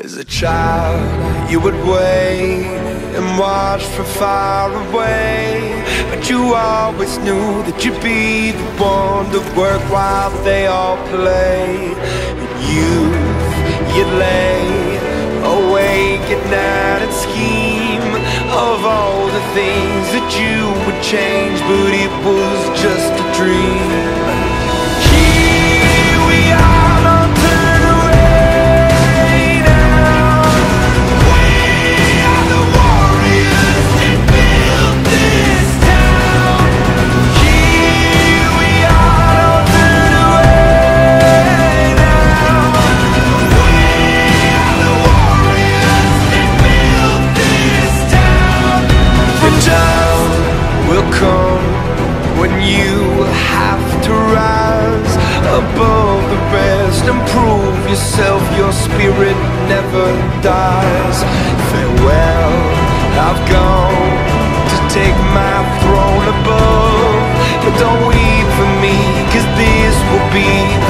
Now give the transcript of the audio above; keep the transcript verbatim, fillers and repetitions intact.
As a child, you would wait and watch from far away, but you always knew that you'd be the one to work while they all play. In youth, you'd lay awake at night and scheme of all the things that you would change, but it was just a dream. Here we are, don't turn away now. We are the warriors that built this town. Here we are, don't turn away now. We are the warriors that built this town. From down will come when you have to rise above the rest and prove yourself. Your spirit never dies. Farewell, I've gone to take my throne above, but don't weep for me, 'cause this will be